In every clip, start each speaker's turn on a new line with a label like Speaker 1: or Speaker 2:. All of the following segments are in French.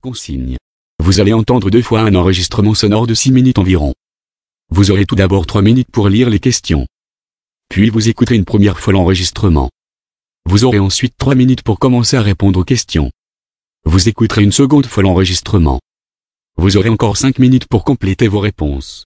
Speaker 1: Consigne. Vous allez entendre 2 fois un enregistrement sonore de 6 minutes environ. Vous aurez tout d'abord 3 minutes pour lire les questions. Puis vous écouterez une première fois l'enregistrement. Vous aurez ensuite 3 minutes pour commencer à répondre aux questions. Vous écouterez une seconde fois l'enregistrement. Vous aurez encore 5 minutes pour compléter vos réponses.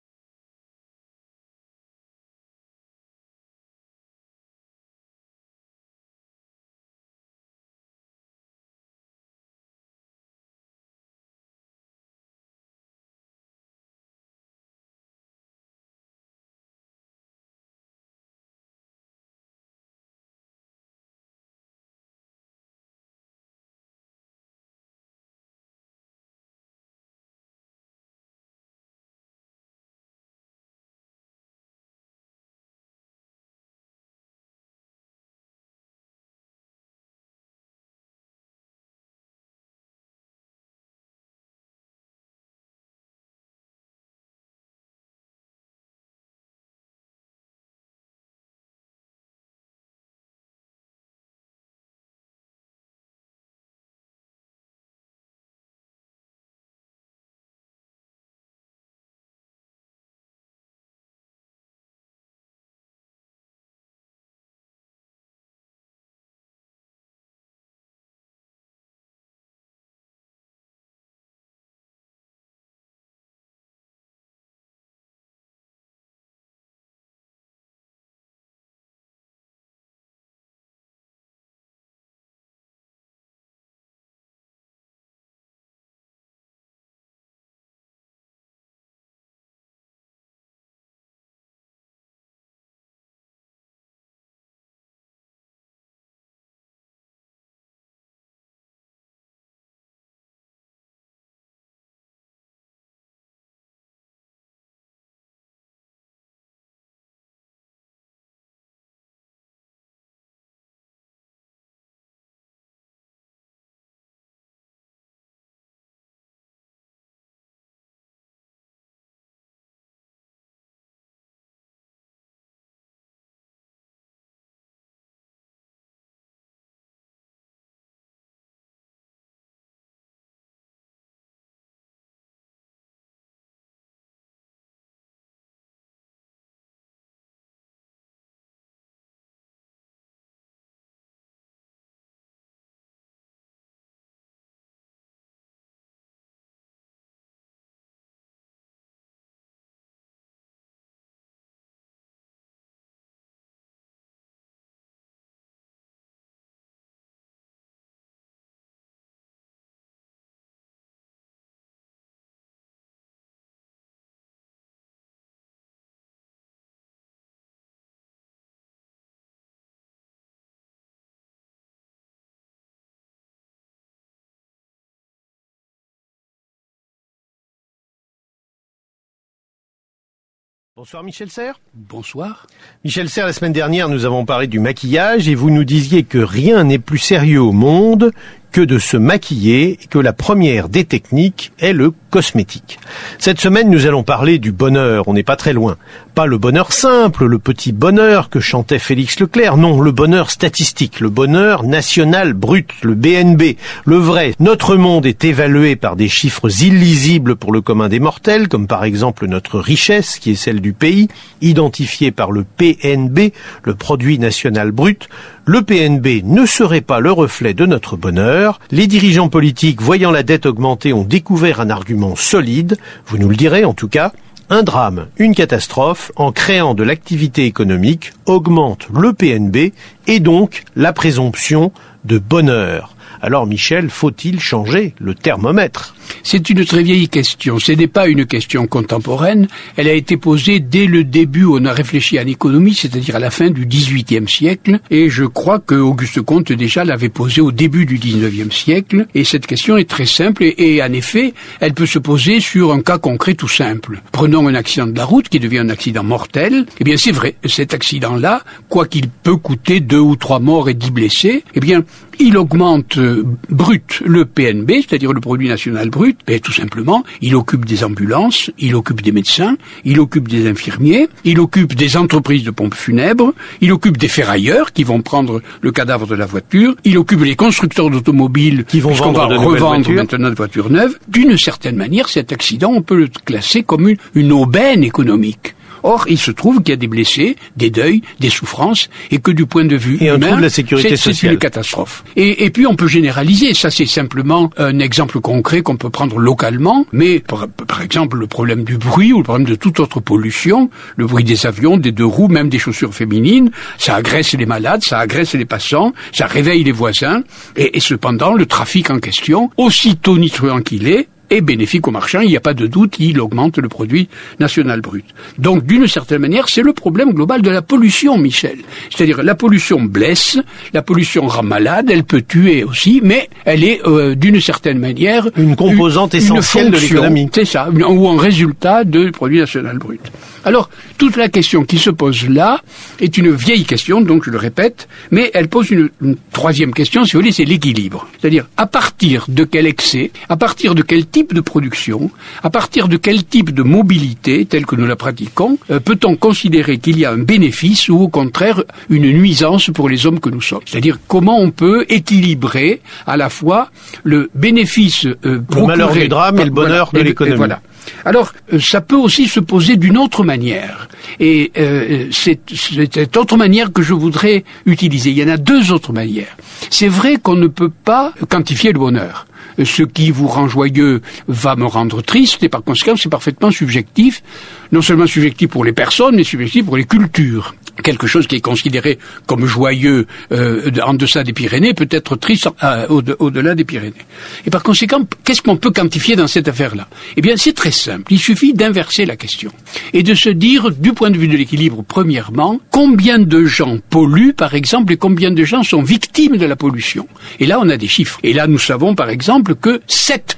Speaker 2: Bonsoir Michel Serres.
Speaker 3: Bonsoir.
Speaker 2: Michel Serres, la semaine dernière, nous avons parlé du maquillage et vous nous disiez que rien n'est plus sérieux au monde que de se maquiller et que la première des techniques est le cosmétique. Cette semaine, nous allons parler du bonheur, on n'est pas très loin. Pas le bonheur simple, le petit bonheur que chantait Félix Leclerc, non, le bonheur statistique, le bonheur national brut, le BNB, le vrai. Notre monde est évalué par des chiffres illisibles pour le commun des mortels, comme par exemple notre richesse, qui est celle du pays, identifiée par le PNB, le produit national brut. Le PNB ne serait pas le reflet de notre bonheur. Les dirigeants politiques, voyant la dette augmenter, ont découvert un argument solide, vous nous le direz en tout cas. Un drame, une catastrophe, en créant de l'activité économique, augmente le PNB et donc la présomption de bonheur. Alors Michel, faut-il changer le thermomètre ?
Speaker 3: C'est une très vieille question. Ce n'est pas une question contemporaine. Elle a été posée dès le début où on a réfléchi à l'économie, c'est-à-dire à la fin du XVIIIe siècle. Et je crois que Auguste Comte déjà l'avait posée au début du XIXe siècle. Et cette question est très simple et en effet, elle peut se poser sur un cas concret tout simple. Prenons un accident de la route qui devient un accident mortel. Eh bien, c'est vrai, cet accident-là, quoi qu'il peut coûter 2 ou 3 morts et 10 blessés, eh bien, il augmente brut le PNB, c'est-à-dire le produit national brut, mais tout simplement, il occupe des ambulances, il occupe des médecins, il occupe des infirmiers, il occupe des entreprises de pompes funèbres, il occupe des ferrailleurs qui vont prendre le cadavre de la voiture, il occupe les constructeurs d'automobiles
Speaker 2: qui vont
Speaker 3: revendre maintenant de voitures neuves. D'une certaine manière, cet accident, on peut le classer comme une aubaine économique. Or, il se trouve qu'il y a des blessés, des deuils, des souffrances, et que du point de vue humain,
Speaker 2: la sécurité
Speaker 3: c'est
Speaker 2: sociale.
Speaker 3: une catastrophe. Et puis on peut généraliser, ça c'est simplement un exemple concret qu'on peut prendre localement, mais par exemple le problème du bruit ou le problème de toute autre pollution, le bruit des avions, des deux roues, même des chaussures féminines, ça agresse les malades, ça agresse les passants, ça réveille les voisins, et cependant le trafic en question, aussi tonitruant qu'il est bénéfique aux marchands, il n'y a pas de doute, il augmente le produit national brut. Donc, d'une certaine manière, c'est le problème global de la pollution, Michel. C'est-à-dire, la pollution blesse, la pollution rend malade, elle peut tuer aussi, mais elle est, d'une certaine manière,
Speaker 2: une composante essentielle de l'économie.
Speaker 3: C'est ça, ou un résultat du produit national brut. Alors, toute la question qui se pose là est une vieille question, donc je le répète, mais elle pose une troisième question, si vous voulez, c'est l'équilibre. C'est-à-dire, à partir de quel excès, à partir de quel type de production, à partir de quel type de mobilité, telle que nous la pratiquons, peut-on considérer qu'il y a un bénéfice ou au contraire une nuisance pour les hommes que nous sommes? C'est-à-dire, comment on peut équilibrer à la fois le bénéfice procuré...
Speaker 2: Le malheur du drame et le bonheur de l'économie.
Speaker 3: Voilà. Alors, ça peut aussi se poser d'une autre manière. Et c'est cette autre manière que je voudrais utiliser. Il y en a deux autres manières. C'est vrai qu'on ne peut pas quantifier le bonheur. Ce qui vous rend joyeux va me rendre triste, et par conséquent, c'est parfaitement subjectif. Non seulement subjectif pour les personnes, mais subjectif pour les cultures. Quelque chose qui est considéré comme joyeux en deçà des Pyrénées peut être triste au-delà des Pyrénées. Et par conséquent, qu'est-ce qu'on peut quantifier dans cette affaire-là? Eh bien, c'est très simple. Il suffit d'inverser la question et de se dire, du point de vue de l'équilibre, premièrement, combien de gens polluent, par exemple, et combien de gens sont victimes de la pollution. Et là, on a des chiffres. Et là, nous savons, par exemple, que 7%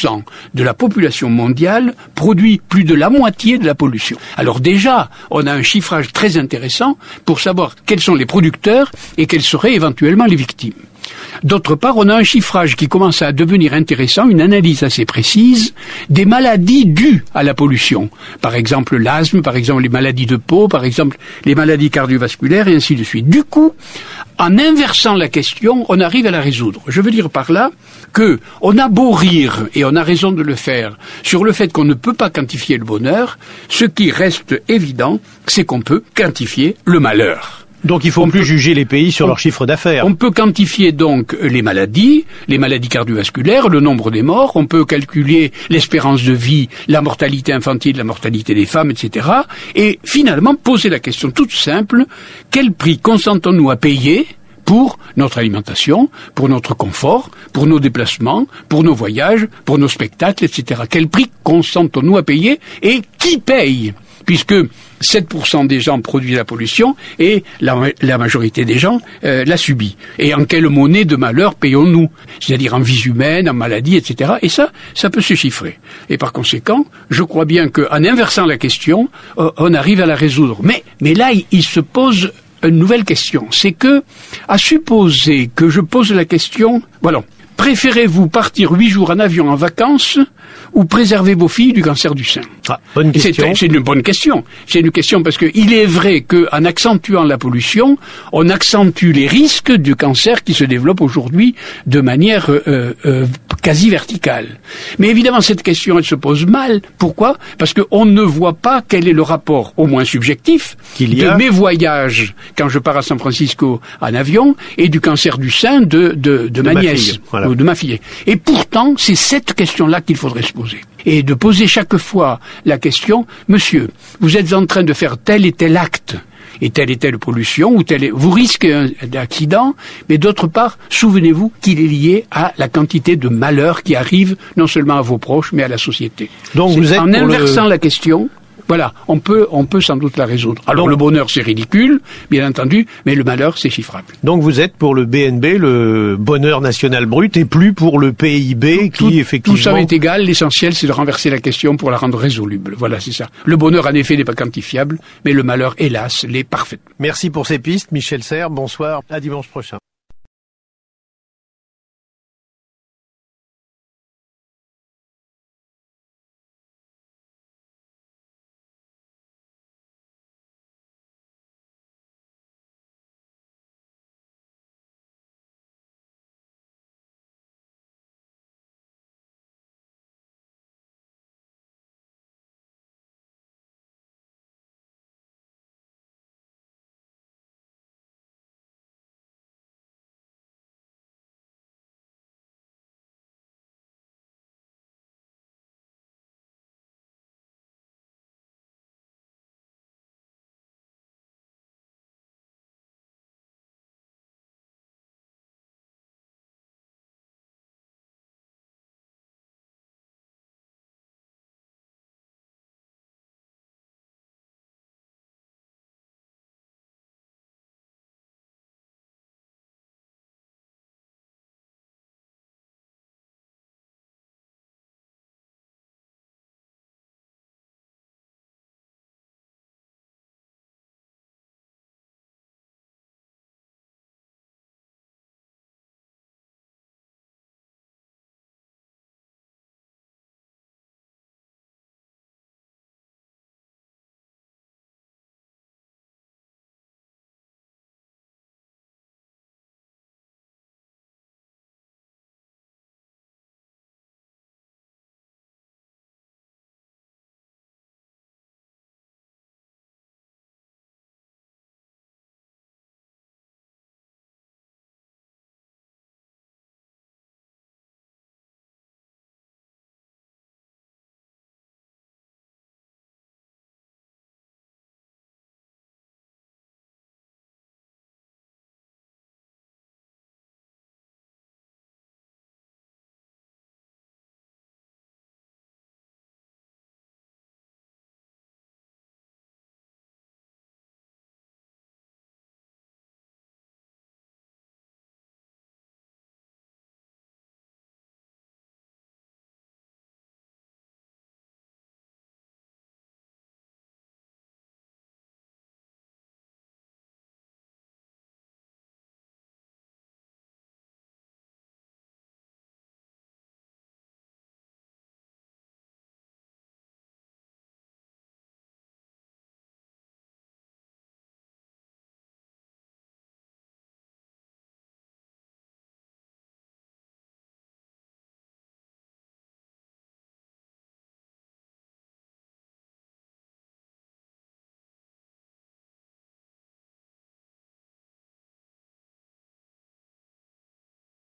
Speaker 3: de la population mondiale produit plus de la moitié de la pollution. Alors déjà, on a un chiffrage très intéressant pour savoir quels sont les producteurs et quelles seraient éventuellement les victimes. D'autre part, on a un chiffrage qui commence à devenir intéressant, une analyse assez précise des maladies dues à la pollution. Par exemple, l'asthme, par exemple, les maladies de peau, par exemple, les maladies cardiovasculaires, et ainsi de suite. Du coup, en inversant la question, on arrive à la résoudre. Je veux dire par là que on a beau rire, et on a raison de le faire, sur le fait qu'on ne peut pas quantifier le bonheur, ce qui reste évident, c'est qu'on peut quantifier le malheur.
Speaker 2: Donc il ne faut plus juger les pays sur leur chiffre d'affaires.
Speaker 3: On peut quantifier donc les maladies cardiovasculaires, le nombre des morts, on peut calculer l'espérance de vie, la mortalité infantile, la mortalité des femmes, etc. Et finalement poser la question toute simple, quel prix consentons-nous à payer pour notre alimentation, pour notre confort, pour nos déplacements, pour nos voyages, pour nos spectacles, etc. Quel prix consentons-nous à payer et qui paye ? Puisque 7% des gens produisent la pollution et la majorité des gens la subit. Et en quelle monnaie de malheur payons-nous? C'est-à-dire en vies humaines, en maladies, etc. Et ça peut se chiffrer. Et par conséquent, je crois bien qu'en inversant la question, on arrive à la résoudre. Mais là, il se pose une nouvelle question. C'est que, à supposer que je pose la question, voilà, préférez-vous partir 8 jours en avion en vacances ou préserver vos filles du cancer du sein?
Speaker 2: Bonne question.
Speaker 3: C'est une bonne question. C'est une question parce que il est vrai qu'en accentuant la pollution, on accentue les risques du cancer qui se développe aujourd'hui de manière quasi verticale. Mais évidemment, cette question, elle se pose mal. Pourquoi? Parce qu'on ne voit pas quel est le rapport, au moins subjectif, de mes voyages quand je pars à San Francisco en avion et du cancer du sein de ma nièce ou de ma fille. Et pourtant, c'est cette question-là qu'il faudrait se poser. Et de poser chaque fois la question, monsieur, vous êtes en train de faire tel et tel acte, et telle pollution, vous risquez un accident, mais d'autre part, souvenez-vous qu'il est lié à la quantité de malheur qui arrive non seulement à vos proches, mais à la société.
Speaker 2: Donc vous êtes
Speaker 3: en inversant la question, voilà, on peut sans doute la résoudre. Alors le bonheur, c'est ridicule, bien entendu, mais le malheur, c'est chiffrable.
Speaker 2: Donc vous êtes pour le BNB, le bonheur national brut, et plus pour le PIB qui effectivement...
Speaker 3: Tout ça est égal, l'essentiel, c'est de renverser la question pour la rendre résoluble. Voilà, c'est ça. Le bonheur, en effet, n'est pas quantifiable, mais le malheur, hélas, l'est parfaitement.
Speaker 2: Merci pour ces pistes, Michel Serres. Bonsoir, à dimanche prochain.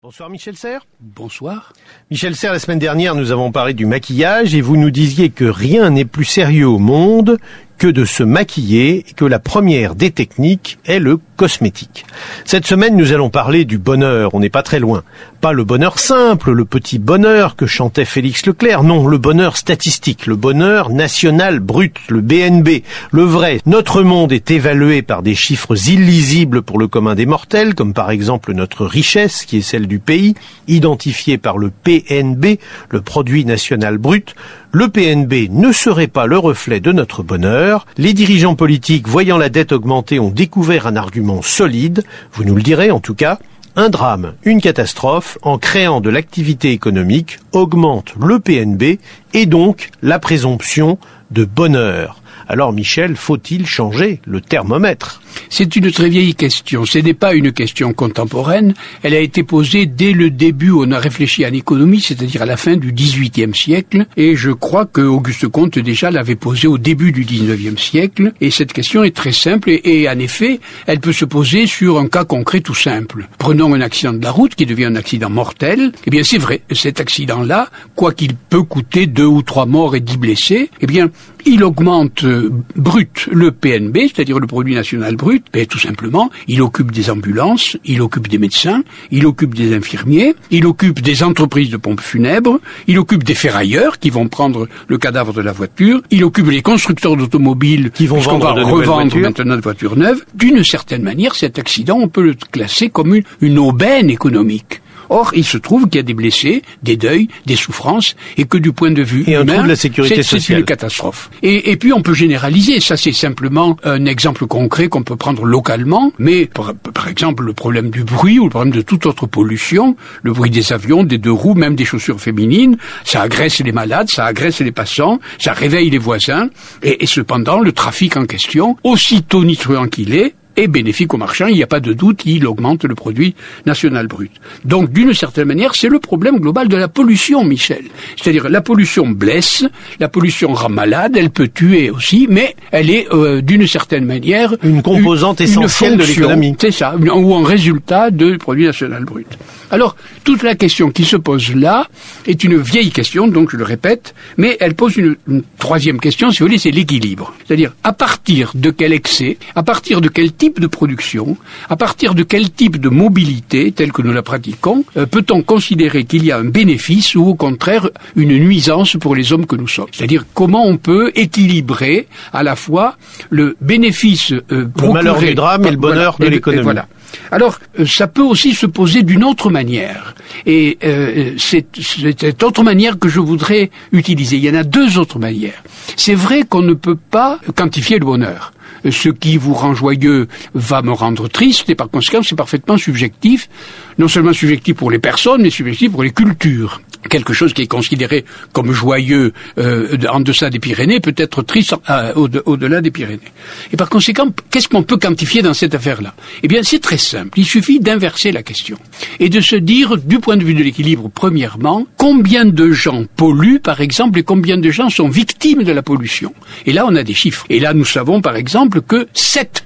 Speaker 2: Bonsoir Michel Serres.
Speaker 3: Bonsoir.
Speaker 2: Michel Serres, la semaine dernière, nous avons parlé du maquillage et vous nous disiez que rien n'est plus sérieux au monde que de se maquiller et que la première des techniques est le cosmétique. Cette semaine, nous allons parler du bonheur. On n'est pas très loin. Pas le bonheur simple, le petit bonheur que chantait Félix Leclerc. Non, le bonheur statistique, le bonheur national brut, le BNB, le vrai. Notre monde est évalué par des chiffres illisibles pour le commun des mortels, comme par exemple notre richesse, qui est celle du pays, identifiée par le PNB, le produit national brut. Le PNB ne serait pas le reflet de notre bonheur. Les dirigeants politiques, voyant la dette augmenter, ont découvert un argument solide, vous nous le direz en tout cas. Un drame, une catastrophe, en créant de l'activité économique, augmente le PNB et donc la présomption de bonheur. Alors Michel, faut-il changer le thermomètre ?
Speaker 3: C'est une très vieille question. Ce n'est pas une question contemporaine. Elle a été posée dès le début où on a réfléchi à l'économie, c'est-à-dire à la fin du XVIIIe siècle. Et je crois que Auguste Comte déjà l'avait posée au début du XIXe siècle. Et cette question est très simple et en effet, elle peut se poser sur un cas concret tout simple. Prenons un accident de la route qui devient un accident mortel. Eh bien, c'est vrai, cet accident-là, quoi qu'il peut coûter 2 ou 3 morts et 10 blessés, eh bien, il augmente brut le PNB, c'est-à-dire le produit national brut, tout simplement, il occupe des ambulances, il occupe des médecins, il occupe des infirmiers, il occupe des entreprises de pompes funèbres, il occupe des ferrailleurs qui vont prendre le cadavre de la voiture, il occupe les constructeurs d'automobiles
Speaker 2: qui vont
Speaker 3: revendre maintenant de voitures neuves. D'une certaine manière, cet accident, on peut le classer comme une aubaine économique. Or, il se trouve qu'il y a des blessés, des deuils, des souffrances, et que du point de vue humain,
Speaker 2: de la sécurité sociale.
Speaker 3: C'est une catastrophe. Et puis on peut généraliser, ça c'est simplement un exemple concret qu'on peut prendre localement, mais par exemple le problème du bruit ou le problème de toute autre pollution, le bruit des avions, des 2 roues, même des chaussures féminines, ça agresse les malades, ça agresse les passants, ça réveille les voisins, et cependant le trafic en question, aussi tonitruant qu'il est bénéfique aux marchands, il n'y a pas de doute, il augmente le produit national brut. Donc, d'une certaine manière, c'est le problème global de la pollution, Michel. C'est-à-dire, la pollution blesse, la pollution rend malade, elle peut tuer aussi, mais elle est, d'une certaine manière,
Speaker 2: une composante essentielle de l'économie.
Speaker 3: C'est ça, ou un résultat du produit national brut. Alors, toute la question qui se pose là est une vieille question, donc je le répète, mais elle pose une troisième question, si vous voulez, c'est l'équilibre. C'est-à-dire, à partir de quel excès, à partir de quel type de production, à partir de quel type de mobilité, tel que nous la pratiquons, peut-on considérer qu'il y a un bénéfice ou au contraire une nuisance pour les hommes que nous sommes. C'est-à-dire comment on peut équilibrer à la fois le bénéfice
Speaker 2: le malheur du drame et le bonheur de l'économie.
Speaker 3: Voilà. Alors, ça peut aussi se poser d'une autre manière. Et c'est cette autre manière que je voudrais utiliser. Il y en a 2 autres manières. C'est vrai qu'on ne peut pas quantifier le bonheur. Ce qui vous rend joyeux va me rendre triste, et par conséquent, c'est parfaitement subjectif. Non seulement subjectif pour les personnes, mais subjectif pour les cultures. Quelque chose qui est considéré comme joyeux en deçà des Pyrénées peut être triste au-delà des Pyrénées. Et par conséquent, qu'est-ce qu'on peut quantifier dans cette affaire-là ? Eh bien, c'est très simple. Il suffit d'inverser la question et de se dire, du point de vue de l'équilibre, premièrement, combien de gens polluent, par exemple, et combien de gens sont victimes de la pollution. Et là, on a des chiffres. Et là, nous savons, par exemple, que 7%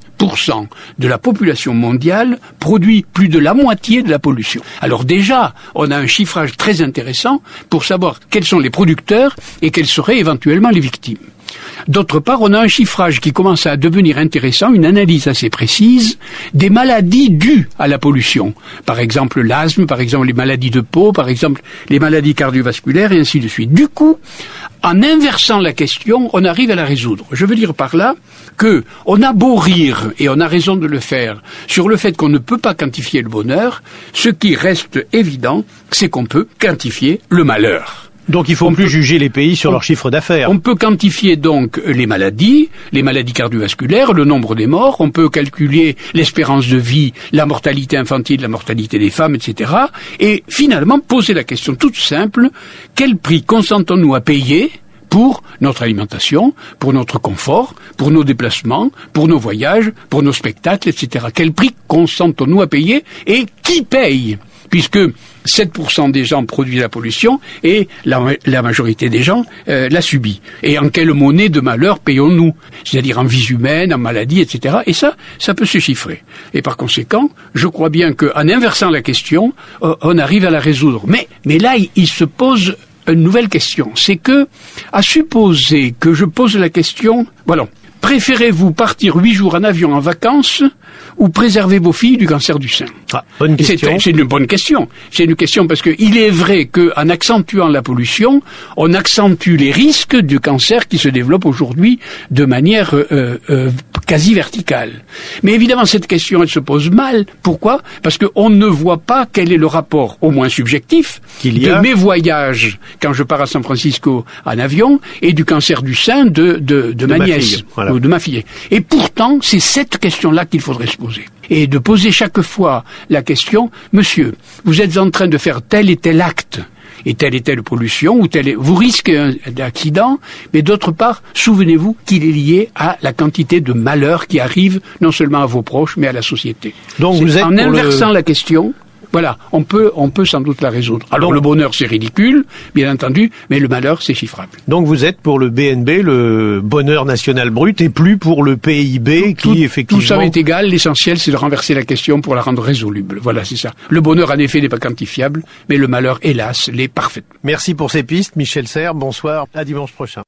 Speaker 3: de la population mondiale produit plus de la moitié de la pollution. Alors déjà, on a un chiffrage très intéressant pour savoir quels sont les producteurs et quelles seraient éventuellement les victimes. D'autre part, on a un chiffrage qui commence à devenir intéressant, une analyse assez précise des maladies dues à la pollution. Par exemple, l'asthme, par exemple, les maladies de peau, par exemple, les maladies cardiovasculaires, et ainsi de suite. Du coup, en inversant la question, on arrive à la résoudre. Je veux dire par là que on a beau rire, et on a raison de le faire, sur le fait qu'on ne peut pas quantifier le bonheur, ce qui reste évident, c'est qu'on peut quantifier le malheur.
Speaker 2: Donc il ne faut plus juger les pays sur leur chiffre d'affaires.
Speaker 3: On peut quantifier donc les maladies cardiovasculaires, le nombre des morts, on peut calculer l'espérance de vie, la mortalité infantile, la mortalité des femmes, etc. Et finalement poser la question toute simple, quel prix consentons-nous à payer pour notre alimentation, pour notre confort, pour nos déplacements, pour nos voyages, pour nos spectacles, etc. Quel prix consentons-nous à payer et qui paye ? puisque 7% des gens produisent la pollution et la majorité des gens la subit. Et en quelle monnaie de malheur payons-nous? C'est-à-dire en vies humaines, en maladies, etc. Et ça peut se chiffrer. Et par conséquent, je crois bien qu'en inversant la question, on arrive à la résoudre. Mais là, il se pose une nouvelle question. C'est que, à supposer que je pose la question, voilà, préférez-vous partir 8 jours en avion en vacances ou préserver vos filles du cancer du sein?
Speaker 2: Bonne question.
Speaker 3: C'est une bonne question. C'est une question parce que il est vrai qu'en accentuant la pollution, on accentue les risques du cancer qui se développe aujourd'hui de manière quasi verticale. Mais évidemment, cette question, elle se pose mal. Pourquoi? Parce qu'on ne voit pas quel est le rapport, au moins subjectif, de mes voyages quand je pars à San Francisco en avion et du cancer du sein de ma nièce. Voilà. Ou de ma fille. Et pourtant, c'est cette question-là qu'il faudrait se poser. Et de poser chaque fois la question, monsieur, vous êtes en train de faire tel et tel acte, et telle pollution, vous risquez un accident, mais d'autre part, souvenez-vous qu'il est lié à la quantité de malheur qui arrive non seulement à vos proches, mais à la société.
Speaker 2: Donc vous êtes
Speaker 3: en inversant la question, voilà, on peut sans doute la résoudre. Alors le bonheur, c'est ridicule, bien entendu, mais le malheur, c'est chiffrable.
Speaker 2: Donc vous êtes pour le BNB, le bonheur national brut, et plus pour le PIB qui, effectivement...
Speaker 3: Tout ça est égal, l'essentiel, c'est de renverser la question pour la rendre résoluble. Voilà, c'est ça. Le bonheur, en effet, n'est pas quantifiable, mais le malheur, hélas, l'est parfaitement.
Speaker 2: Merci pour ces pistes, Michel Serres. Bonsoir, à dimanche prochain.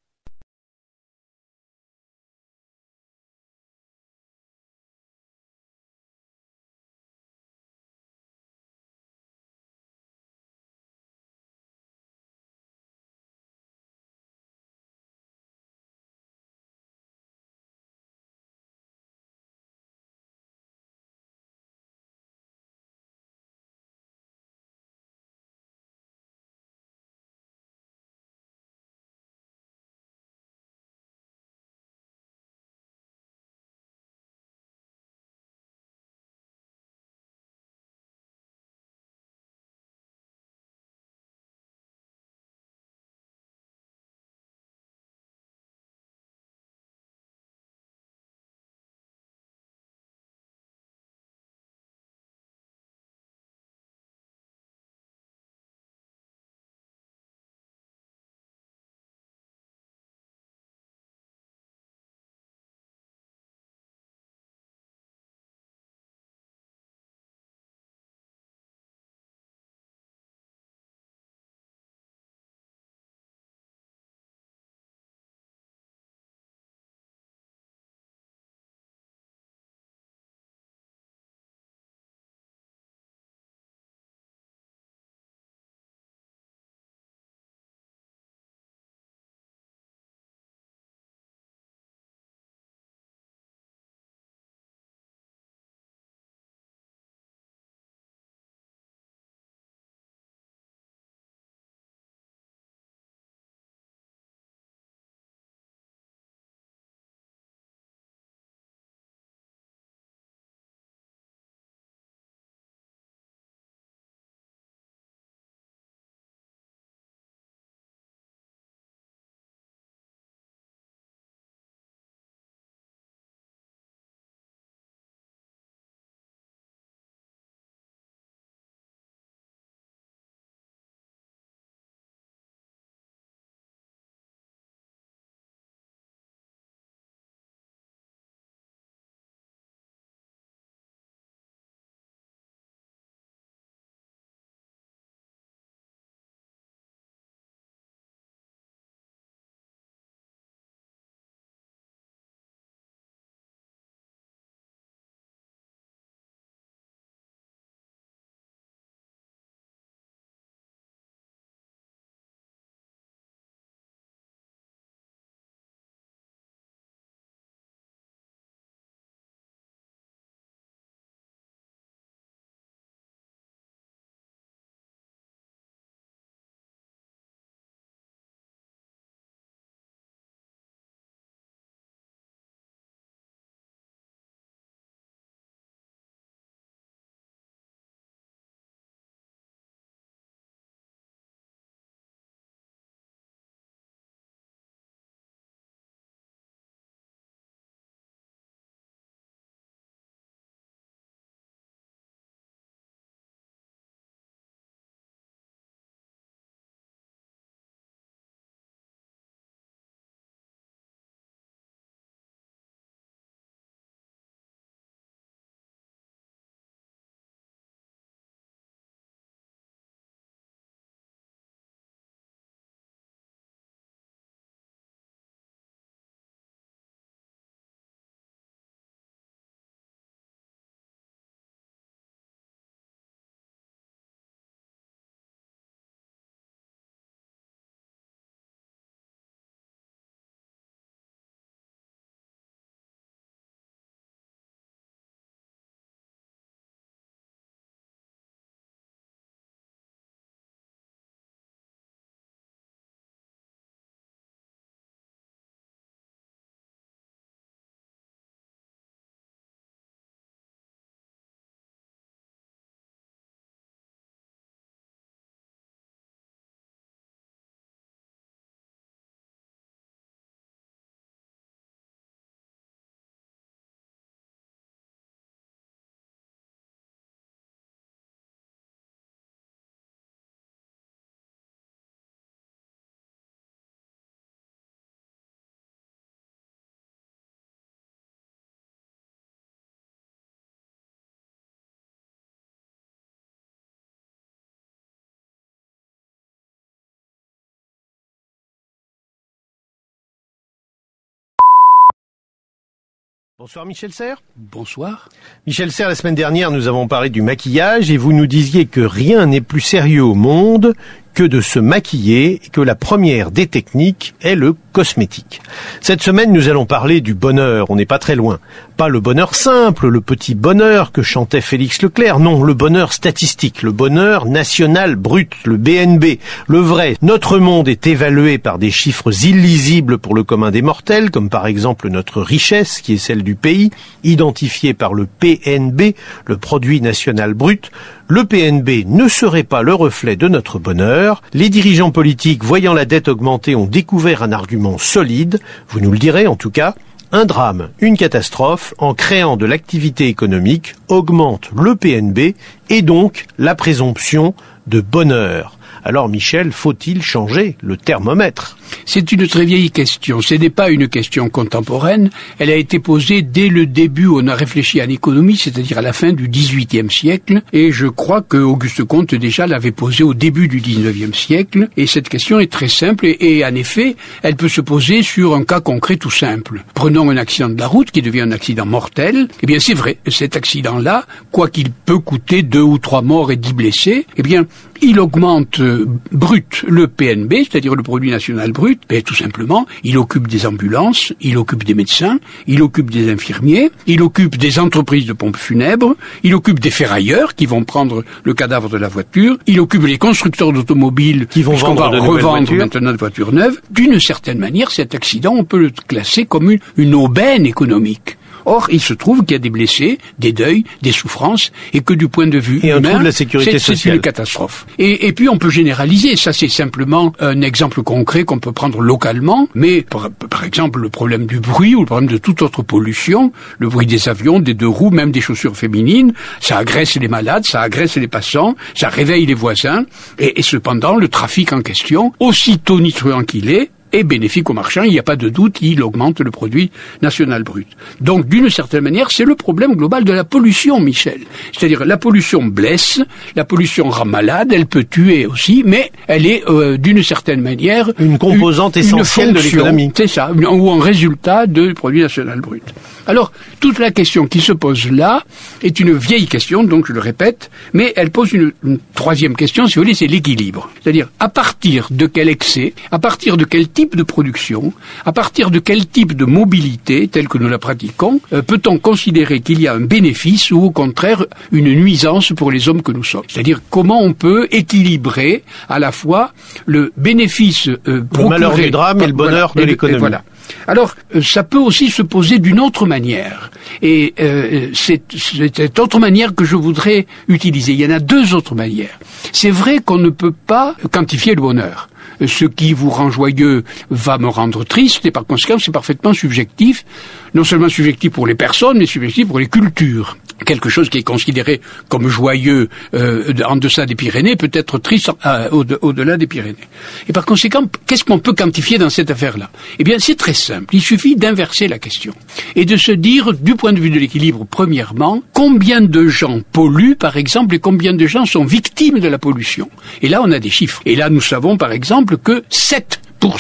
Speaker 2: Bonsoir Michel Serres.
Speaker 3: Bonsoir.
Speaker 2: Michel Serres, la semaine dernière, nous avons parlé du maquillage et vous nous disiez que rien n'est plus sérieux au monde que de se maquiller et que la première des techniques est le cosmétique. Cette semaine, nous allons parler du bonheur. On n'est pas très loin. Pas le bonheur simple, le petit bonheur que chantait Félix Leclerc. Non, le bonheur statistique, le bonheur national brut, le BNB, le vrai. Notre monde est évalué par des chiffres illisibles pour le commun des mortels, comme par exemple notre richesse, qui est celle du pays, identifiée par le PNB, le produit national brut. Le PNB ne serait pas le reflet de notre bonheur. Les dirigeants politiques, voyant la dette augmenter, ont découvert un argument solide, vous nous le direz en tout cas. Un drame, une catastrophe, en créant de l'activité économique, augmente le PNB et donc la présomption de bonheur. Alors Michel, faut-il changer le thermomètre ?
Speaker 3: C'est une très vieille question. Ce n'est pas une question contemporaine. Elle a été posée dès le début où on a réfléchi à l'économie, c'est-à-dire à la fin du XVIIIe siècle. Et je crois que Auguste Comte déjà l'avait posée au début du XIXe siècle. Et cette question est très simple et en effet, elle peut se poser sur un cas concret tout simple. Prenons un accident de la route qui devient un accident mortel. Eh bien, c'est vrai, cet accident-là, quoi qu'il peut coûter 2 ou 3 morts et 10 blessés, eh bien, il augmente brut le PNB, c'est-à-dire le produit national brut, tout simplement, il occupe des ambulances, il occupe des médecins, il occupe des infirmiers, il occupe des entreprises de pompes funèbres, il occupe des ferrailleurs qui vont prendre le cadavre de la voiture, il occupe les constructeurs d'automobiles
Speaker 2: qui vont
Speaker 3: revendre maintenant de voitures neuves. D'une certaine manière, cet accident, on peut le classer comme une aubaine économique. Or, il se trouve qu'il y a des blessés, des deuils, des souffrances, et que du point de vue humain,
Speaker 2: de la sécurité sociale.
Speaker 3: C'est une catastrophe. Et puis on peut généraliser, ça c'est simplement un exemple concret qu'on peut prendre localement, mais par exemple le problème du bruit ou le problème de toute autre pollution, le bruit des avions, des 2 roues, même des chaussures féminines, ça agresse les malades, ça agresse les passants, ça réveille les voisins, et cependant le trafic en question, aussi tonitruant qu'il est bénéfique aux marchands, il n'y a pas de doute, il augmente le produit national brut. Donc, d'une certaine manière, c'est le problème global de la pollution, Michel. C'est-à-dire, la pollution blesse, la pollution rend malade, elle peut tuer aussi, mais elle est, d'une certaine manière,
Speaker 2: une composante essentielle de l'économie.
Speaker 3: C'est ça, ou un résultat du produit national brut. Alors, toute la question qui se pose là est une vieille question, donc je le répète, mais elle pose une troisième question, si vous voulez, c'est l'équilibre. C'est-à-dire, à partir de quel excès, à partir de quel type de production, à partir de quel type de mobilité, telle que nous la pratiquons, peut-on considérer qu'il y a un bénéfice ou au contraire une nuisance pour les hommes que nous sommes. C'est-à-dire comment on peut équilibrer à la fois le bénéfice
Speaker 2: le malheur du drame et le bonheur de l'économie.
Speaker 3: Voilà. Alors, ça peut aussi se poser d'une autre manière. Et c'est cette autre manière que je voudrais utiliser. Il y en a 2 autres manières. C'est vrai qu'on ne peut pas quantifier le bonheur. Ce qui vous rend joyeux va me rendre triste, et par conséquent, c'est parfaitement subjectif. Non seulement subjectif pour les personnes, mais subjectif pour les cultures. Quelque chose qui est considéré comme joyeux en deçà des Pyrénées peut être triste au-delà des Pyrénées. Et par conséquent, qu'est-ce qu'on peut quantifier dans cette affaire-là ? Eh bien, c'est très simple. Il suffit d'inverser la question et de se dire, du point de vue de l'équilibre, premièrement, combien de gens polluent, par exemple, et combien de gens sont victimes de la pollution. Et là, on a des chiffres. Et là, nous savons, par exemple, que 7%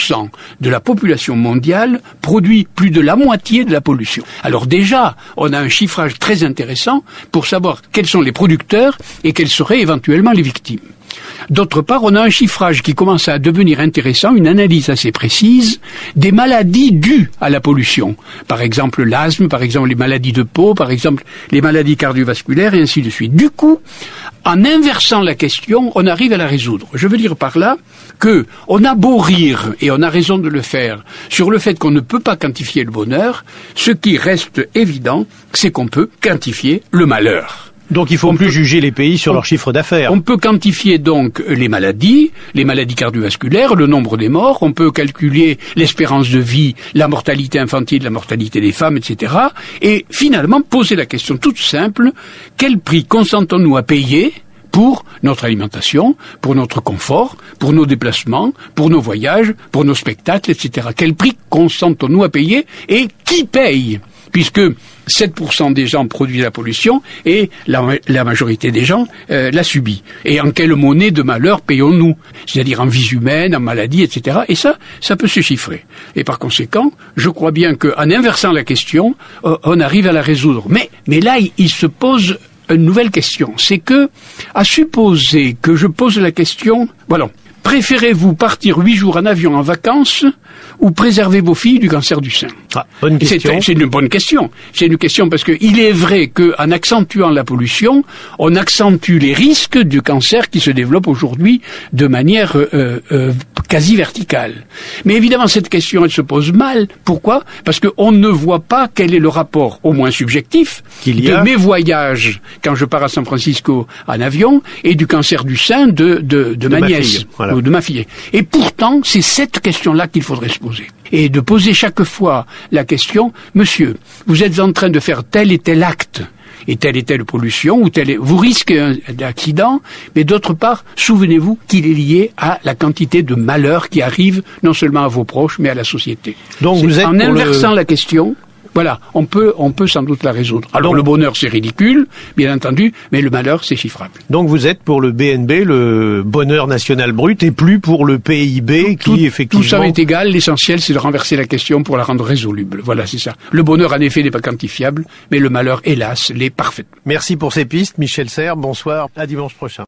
Speaker 3: de la population mondiale produit plus de la moitié de la pollution. Alors déjà, on a un chiffrage très intéressant pour savoir quels sont les producteurs et quelles seraient éventuellement les victimes. D'autre part, on a un chiffrage qui commence à devenir intéressant, une analyse assez précise des maladies dues à la pollution. Par exemple l'asthme, par exemple les maladies de peau, par exemple les maladies cardiovasculaires et ainsi de suite. Du coup, en inversant la question, on arrive à la résoudre. Je veux dire par là que on a beau rire, et on a raison de le faire, sur le fait qu'on ne peut pas quantifier le bonheur, ce qui reste évident, c'est qu'on peut quantifier le malheur.
Speaker 2: Donc il ne faut plus juger les pays sur leur chiffre d'affaires.
Speaker 3: On peut quantifier donc les maladies cardiovasculaires, le nombre des morts, on peut calculer l'espérance de vie, la mortalité infantile, la mortalité des femmes, etc. Et finalement poser la question toute simple, quel prix consentons-nous à payer pour notre alimentation, pour notre confort, pour nos déplacements, pour nos voyages, pour nos spectacles, etc. Quel prix consentons-nous à payer et qui paye ? puisque 7% des gens produisent la pollution et la majorité des gens la subit. Et en quelle monnaie de malheur payons-nous? C'est-à-dire en vies humaines, en maladies, etc. Et ça peut se chiffrer. Et par conséquent, je crois bien qu'en inversant la question, on arrive à la résoudre. Mais là, il se pose une nouvelle question. C'est que, à supposer que je pose la question, voilà, préférez-vous partir 8 jours en avion en vacances ou préserver vos filles du cancer du sein?
Speaker 2: Bonne question.
Speaker 3: C'est une bonne question. C'est une question parce que il est vrai qu'en accentuant la pollution, on accentue les risques du cancer qui se développe aujourd'hui de manière quasi verticale. Mais évidemment, cette question, elle se pose mal. Pourquoi? Parce qu'on ne voit pas quel est le rapport, au moins subjectif, de mes voyages quand je pars à San Francisco en avion et du cancer du sein de ma nièce. Voilà. Ou de ma fille. Et pourtant, c'est cette question-là qu'il faudrait se poser. Et de poser chaque fois la question, monsieur, vous êtes en train de faire tel et tel acte, et telle pollution, vous risquez un accident, mais d'autre part, souvenez-vous qu'il est lié à la quantité de malheur qui arrive non seulement à vos proches, mais à la société.
Speaker 2: Donc vous êtes
Speaker 3: en inversant la question, voilà, on peut sans doute la résoudre. Alors le bonheur, c'est ridicule, bien entendu, mais le malheur, c'est chiffrable.
Speaker 2: Donc vous êtes pour le BNB, le bonheur national brut, et plus pour le PIB qui, effectivement...
Speaker 3: Tout ça est égal, l'essentiel, c'est de renverser la question pour la rendre résoluble. Voilà, c'est ça. Le bonheur, en effet, n'est pas quantifiable, mais le malheur, hélas, l'est parfaitement.
Speaker 2: Merci pour ces pistes, Michel Serres. Bonsoir, à dimanche prochain.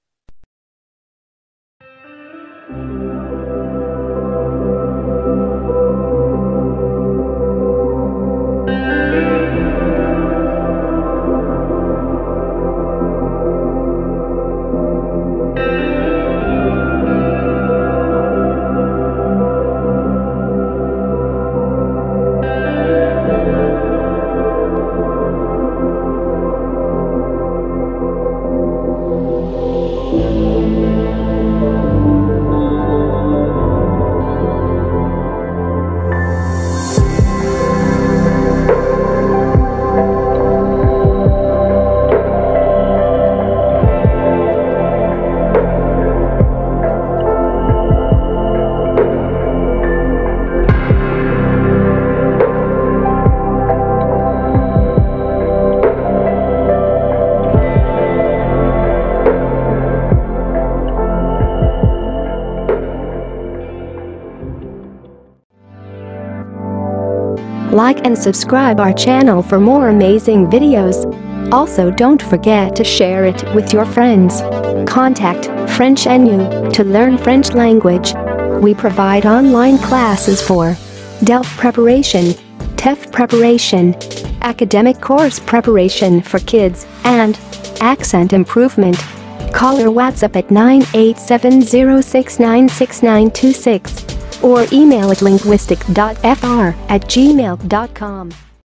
Speaker 4: Like and subscribe our channel for more amazing videos. Also, don't forget to share it with your friends. Contact French NU to learn French language. We provide online classes for DELF preparation, TEF preparation, academic course preparation for kids, and accent improvement. Call or WhatsApp at 987069696 or email at linguistic.fr@gmail.com.